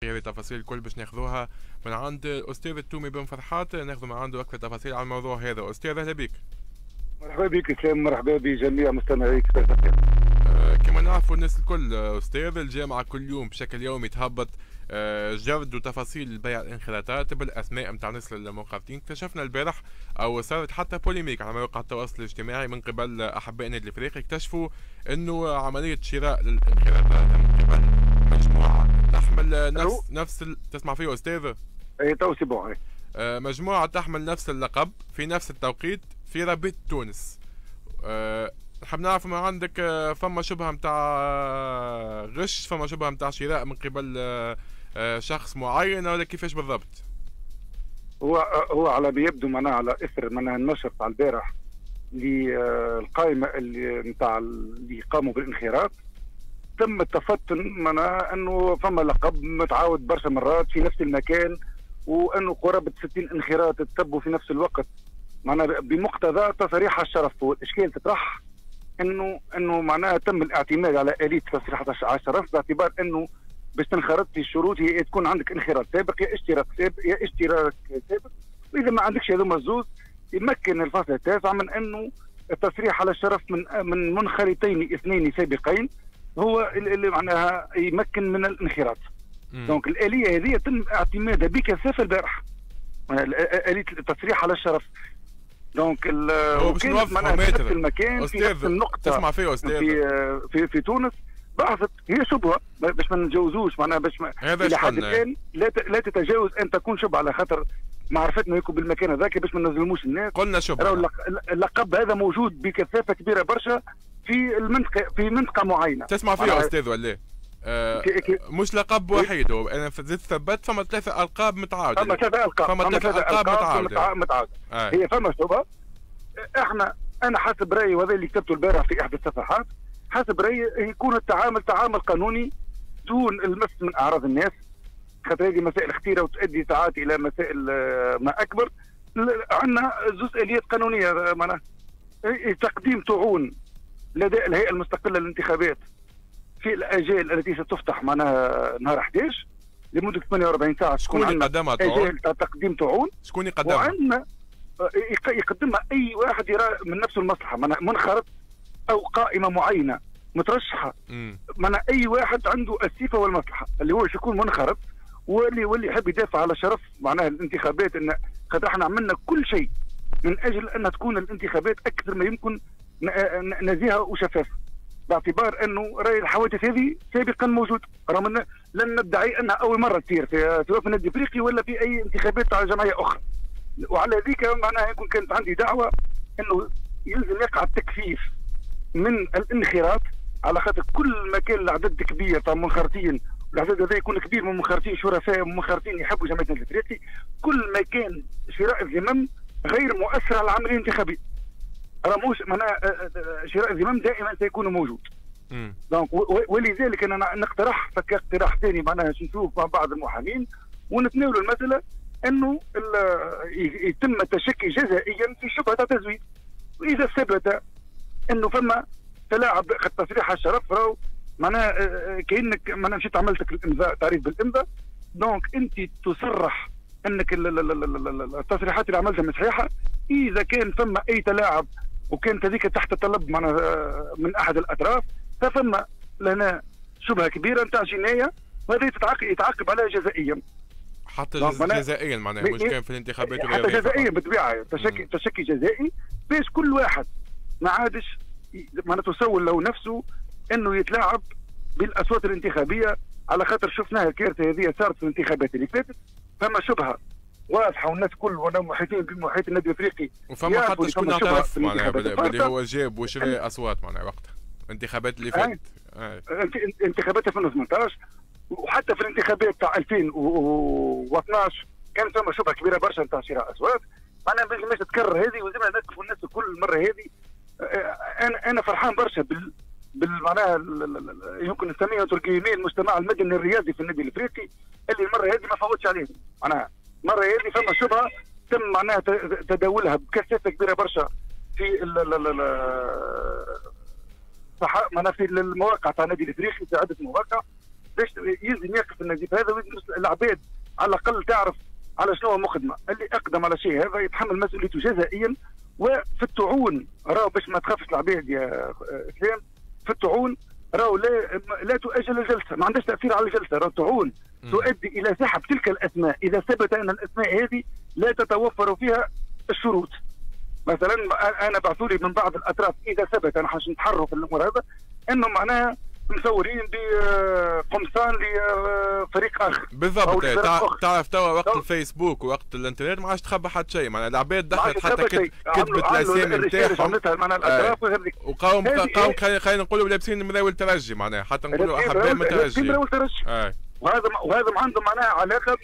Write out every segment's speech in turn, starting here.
هذه التفاصيل الكل باش ناخذوها من عند الاستاذ التومي بن فرحات، ناخذ من عنده اكثر تفاصيل على الموضوع هذا. استاذ اهلا بك. مرحبا بك اسلام، مرحبا بجميع مستمعيك. كما نعرفوا الناس الكل استاذ، الجامعه كل يوم بشكل يومي تهبط جرد وتفاصيل بيع الانخراطات بالاسماء نتاع الناس المنخرطين. اكتشفنا البارح او صارت حتى بوليميك على مواقع التواصل الاجتماعي من قبل احباء النادي الافريقي، اكتشفوا انه عمليه شراء الانخراطات من قبل مجموعه تحمل نفس تسمع فيه استاذ؟ اي تو سي بون. مجموعه تحمل نفس اللقب في نفس التوقيت في رابطه تونس. نحب نعرف ما عندك، فما شبهه نتاع غش، فما شبهه نتاع شراء من قبل شخص معين، ولا كيفاش بالضبط؟ هو على ما يبدو معناها على اثر معناها النشر تاع البارح للقائمه اللي نتاع اللي قاموا بالانخراط، تم التفطن معناها انه فما لقب متعاود برشا مرات في نفس المكان، وانه قرابه 60 انخراط تتبوا في نفس الوقت معناها بمقتضى تصريح الشرف. والاشكال تطرح انه معناها تم الاعتماد على اليه تصريح الشرف، باعتبار انه باش تنخرط في الشروط هي تكون عندك انخراط سابق يا اشتراك سابق، واذا ما عندكش هذوما الزوز يمكن الفصل التاسع من انه التصريح على الشرف من منخرطين اثنين سابقين هو اللي معناها يمكن من الانخراط. دونك الاليه هذه يتم اعتمادها بكثافه البارح، اليه التصريح على الشرف. دونك هو باش نوضحوا في نفس المكان في نفس النقطه تسمع فيه استاذ في تونس. بعثت هي شبهه باش ما نتجاوزوش معناها باش الى حد الان لا تتجاوز ان تكون شبهه، على خاطر معرفتنا يكون بالمكان هذاك باش ما نظلموش الناس. قلنا شبهه. اللقب هذا موجود بكثافه كبيره برشا في منطقه معينه. تسمع فيه استاذ ولا مش لقب وحيد، هو انا زدت ثبت فما 3 القاب متعاوده. فما 3 القاب متعاوده. هي فما شبهه. انا حسب رايي، وهذا اللي كتبته البارح في احدى الصفحات، حسب رايي يكون التعامل تعامل قانوني دون المس من اعراض الناس، خاطر هذه مسائل خطيره وتؤدي ساعات الى مسائل ما اكبر. عندنا زوج اليات قانونيه معناها تقديم طعون لدى الهيئه المستقله للانتخابات في الاجال التي ستفتح معناها نهار 11 لمده 48 ساعه. شكون اللي قدمها اجال تقديم طعون؟ شكون يقدمها؟ وعندنا يقدمها اي واحد يرى من نفسه المصلحه، معناها منخرط او قائمه معينه مترشحه، معناها اي واحد عنده الصفه والمصلحه اللي هو يكون منخرط واللي يحب يدافع على شرف معناها الانتخابات. ان خاطر احنا عملنا كل شيء من اجل ان تكون الانتخابات اكثر ما يمكن نزيهه وشفافه، باعتبار انه راي الحوادث هذه سابقا موجود، رغم ان لن ندعي انها اول مره تصير سواء في النادي الافريقي ولا في اي انتخابات على جمعيه اخرى. وعلى ذيك معناها يكون كانت عندي دعوه انه يلزم يقع التكثيف من الانخراط، على خاطر كل ما كان العدد كبير تاع منخرطين، والعدد هذا يكون كبير من منخرطين شرفاء ومنخرطين يحبوا جمعيه النادي الافريقي، كل ما كان شراء الذمم غير مؤثر على العمليه الانتخابيه. رموش معناها شراء الذمم دائما سيكون موجود. دونك ولذلك انا نقترح اقتراح ثاني معناها نشوف مع بعض المحامين ونتناولوا المساله انه يتم التشكي جزائيا في شبهه تزويد، واذا ثبت انه فما تلاعب تصريح الشرف راهو معناها كانك معناها مشيت عملتك الامضاء تعريف بالامضاء، دونك انت تصرح انك التصريحات اللي عملتها مش صحيحه. اذا كان فما اي تلاعب وكانت هذيك تحت طلب معناها من احد الاطراف، ففما لنا شبهه كبيره نتاع جنايه، وهذه يتعاقب عليها جزائيا. حتى جزائيا معناها مش كان في الانتخابات حتى جزائيا بالطبيعه، تشكي جزائي باش كل واحد ما عادش معناها تسول له نفسه انه يتلاعب بالاصوات الانتخابيه، على خاطر شفناها الكارثه هذه صارت في الانتخابات اللي فاتت. فما شبهه واضحه والناس كل وانا محيطين بمحيط النادي الافريقي، وفما حتى شكون اعترف معناها باللي هو جاب وشرى اصوات معناها وقتها الانتخابات اللي فاتت. انتخابات 2018 وحتى في الانتخابات تاع 2012 كان فما شبهه كبيره برشا نتاع شراء اصوات. معناها ما لازمش تتكرر هذه، ولازمنا نكفوا الناس كل مره هذه. انا فرحان برشا بالمعناها يمكن نسميها تركيا المجتمع المدني الرياضي في النادي الافريقي، اللي المره هذه ما فوتش عليه. معناها المره هذه فما شبهه تم معناها تداولها بكثافه كبيره برشا في معناها في المواقع تاع النادي الافريقي، في عده مواقع باش يلزم يقف النزيف هذا، ويلزم العباد على الاقل تعرف على شنو هو مقدمه. اللي اقدم على شيء هذا يتحمل مسؤوليته جزائيا. وفي الطعون راهو باش ما تخافش العباد يا اسلام، في الطعون راهو لا تؤجل الجلسه، ما عندهاش تاثير على الجلسه. راهو الطعون تؤدي الى سحب تلك الاسماء اذا ثبت ان الاسماء هذه لا تتوفر فيها الشروط. مثلا انا بعثوا لي من بعض الاطراف اذا ثبت، انا حاش نتحروا في الامور هذا، انه معناها مصورين بقمصان لفريق اخر بالضبط. تعرف توا وقت الفيسبوك ووقت الانترنت ما عادش تخبى حتى شيء، معناها العباد دخلت حتى كتبت الاسامي نتاعهم وقاوم خلينا نقولوا لابسين مراول ترجي، معناها حتى نقولوا احباء من الترجي. وهذا عنده معناها علاقه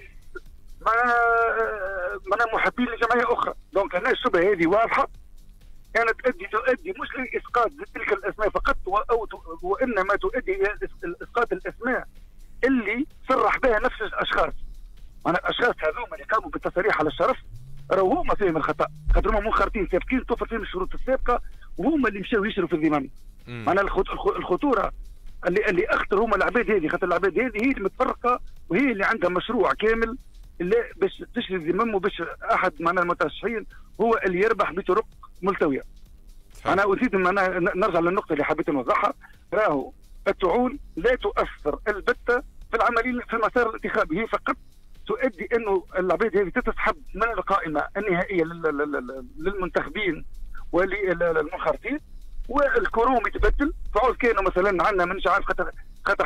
معناها محبين لجمعيه اخرى. دونك هنا الشبهه هذه واضحه، كانت تؤدي مش لاسقاط تلك الاسماء فقط، وانما تؤدي الى اسقاط الاسماء اللي صرح بها نفس الاشخاص. انا الاشخاص هذوما اللي قاموا بالتصريح على الشرف راهو هما فيهم الخطا، خاطر هما منخرطين سابقين توفر فيهم الشروط السابقه، وهما اللي مشاو يشروا في الذمم. انا الخطوره اللي اخطر هما العباد هذه، خاطر العباد هذه هي المتفرقه وهي اللي عندها مشروع كامل اللي باش تشري الذمم، وباش احد معنا المترشحين هو اللي يربح بطرق ملتويه. انا اريد ان انا نرجع للنقطه اللي حبيت نوضحها. راهو الطعون لا تؤثر البته في العمليه في المسار الانتخابي، هي فقط تؤدي انه العباد هذه تتسحب من القائمه النهائيه للمنتخبين وللمنخرطين، والكروم يتبدل. فعود كانوا مثلا عندنا مانيش عارف، خاطر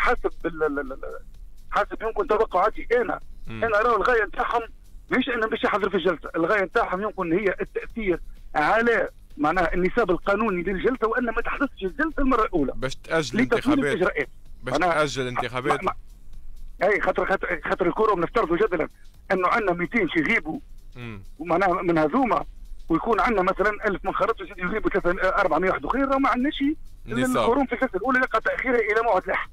حسب يمكن توقعاتي انا راهو الغايه نتاعهم مش انهم باش يحضروا في الجلسه، الغايه نتاعهم يمكن هي التاثير على معناها النساب القانوني للجلسه، وان ما تحدثش الجلسه المره الاولى باش تاجل الانتخابات. باش تاجل الانتخابات. اي خاطر الكوروم نفترضوا جدلا انه عندنا 200 يغيبوا ومعناها من هذوما، ويكون عندنا مثلا 1000 منخرط يغيبوا 400 واحد اخرين، راه ما عندناش الكوروم في الجلسه الاولى لقى تاخيرها الى موعد لاحق.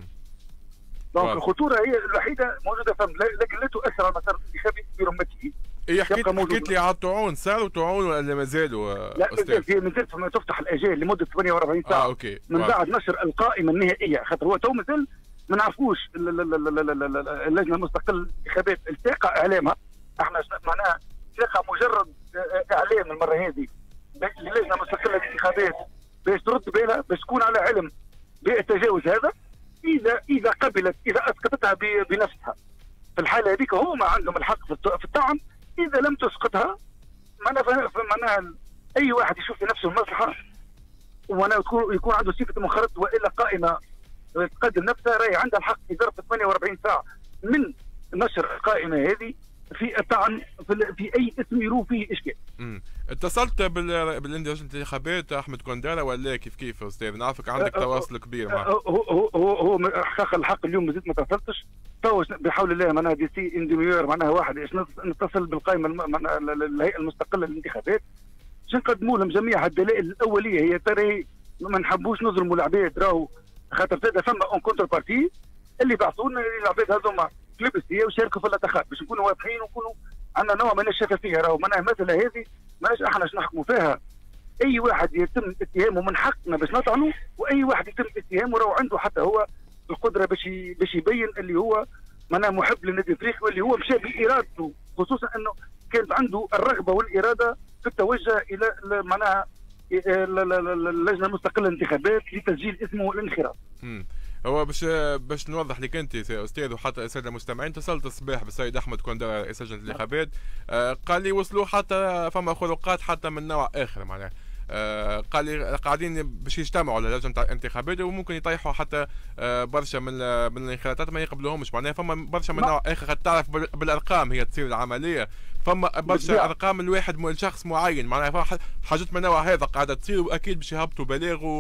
دونك الخطوره هي الوحيده موجوده فهم، لكن لا تؤثر على المسار الانتخابي برمته. إيه حكيت لي على الطعون، صاروا طعون ولا ما زالوا؟ لا مازالت ما تفتح الاجال لمده 48 ساعه أوكي. من بعد نشر القائمه النهائيه، خاطر هو تو مازال ما نعرفوش اللجنه المستقله للانتخابات التقى اعلامها. احنا معناها تلقى مجرد اعلام المره هذه للجنه المستقله للانتخابات باش ترد بالها، باش تكون على علم بالتجاوز هذا. اذا قبلت، اذا اسقطتها بنفسها، في الحاله هذيك هما عندهم الحق في الطعن. اذا لم تسقطها معناها اي واحد يشوف في نفسه المصلحه ومعناها يكون عنده صفه منخرط والا قائمه تقدم نفسها، راهي عندها الحق في ظرف 48 ساعه من نشر القائمه هذه في الطعن في اي اسم يروح فيه اشكال. اتصلت باللجنه الانتخابات احمد كوندارا ولا كيف استاذ؟ نعرفك عندك تواصل كبير معه. هو حقيقه الحق اليوم مازلت ما اتصلتش، تو بحول الله معناها دي سي انديميور معناها واحد باش نتصل بالقائمه الهيئه المستقله للانتخابات باش نقدموا لهم جميع الدلائل الاوليه. هي ترى ما نحبوش نظلموا العباد، راهو خاطر زاد فما اون كونتر بارتي اللي بعثوا لنا العباد هذوما كليبسيه وشاركوا في الانتخابات باش نكونوا واضحين ونكونوا عندنا نوع من الشفافيه. راهو معناها المساله هذه ماناش احنا باش نحكموا فيها. اي واحد يتم اتهامه من حقنا باش نطعنوا، واي واحد يتم اتهامه راهو عنده حتى هو القدره باش يبين اللي هو معناها محب للنادي الافريقي واللي هو مشى بارادته، خصوصا انه كانت عنده الرغبه والاراده في التوجه الى معناها اللجنه المستقله للانتخابات لتسجيل اسمه والانخراط. هو باش نوضح لك انت استاذ وحتى الساده المستمعين، اتصلت الصباح بالسيد احمد كوندارا رئيس لجنه الانتخابات، قال لي وصلوا حتى فما خروقات حتى من نوع اخر معناها. قال لي قاعدين باش يجتمعوا على لجنه الانتخابات وممكن يطيحوا حتى برشا من الانخراطات ما يقبلوهمش معناها. فما برشا من نوع اخر، تعرف بالارقام هي تصير العمليه، فما برشا ارقام الواحد شخص معين معناها. فما حاجات من النوع هذا قاعده تصير، واكيد باش يهبطوا بلاغ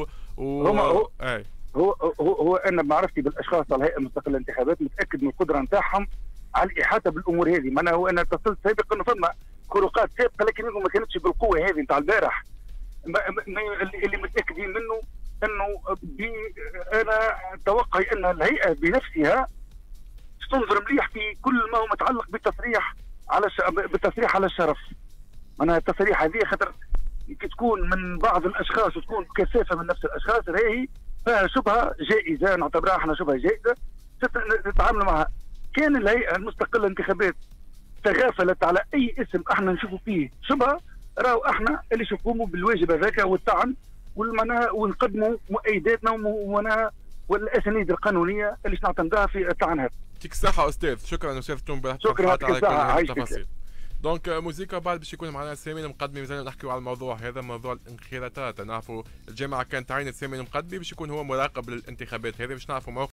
هو انا بمعرفتي بالاشخاص على الهيئه المستقله للانتخابات متاكد من القدره نتاعهم على الاحاطه بالامور هذه. معناها هو انا اتصلت سابقا انه فما خروقات سابقه لكن ما كانتش بالقوه هذه نتاع البارح. اللي متاكدين منه انه انا توقعي ان الهيئه بنفسها تنظر مليح في كل ما هو متعلق بالتصريح على الشرف. معناها التصريح هذه خاطر تكون من بعض الاشخاص وتكون كثافه من نفس الاشخاص راهي فيها شبهه جائزه، نعتبرها احنا شبهه جائزه، تتعاملوا معها. كان الهيئه المستقله للانتخابات تغافلت على اي اسم احنا نشوفوا فيه شبهه، راهو احنا اللي نقوموا بالواجب هذاك والطعن ونقدموا مؤيداتنا والاسانيد القانونيه اللي نعتمدها في الطعن هذا. يعطيك الصحه استاذ، شكرا استاذ تومبا شكرا على كل هذه التفاصيل. عايشك. دونك موسيقى بعد باش يكون معنا سامي المقدمي، مازال نحكيو على الموضوع هذا، موضوع الانخراطات. نعرفوا الجامعه كانت تعين سامي المقدمي باش يكون هو مراقب للانتخابات هذه، باش نعرفوا موقف